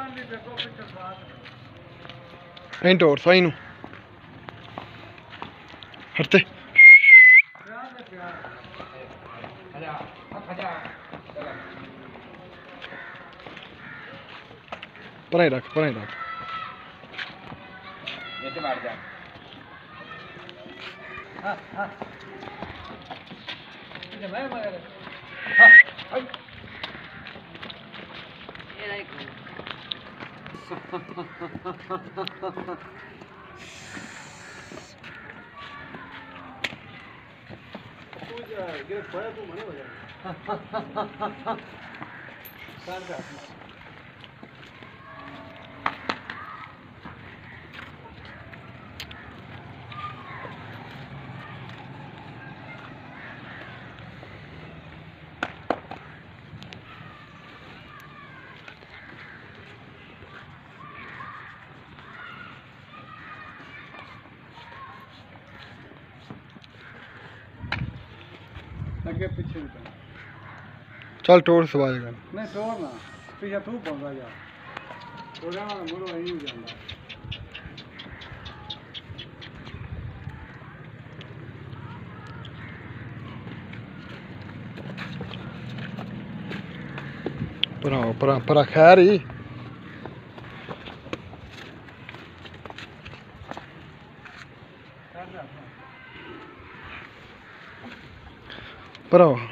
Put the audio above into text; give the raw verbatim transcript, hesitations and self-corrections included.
ऐं टोर साई नू हटते पराई रख पराई रख हाँ हाँ मैं मगर हाँ ये नहीं पूजा ये खोया तू मने हो जाए काट का अगे पीछे चल टोर सवाज कर नहीं टोर ना पीछे तू पहुंचा जा टोरा वाला मुड़ो यहीं हो जाता परा परा परा खैर ही परा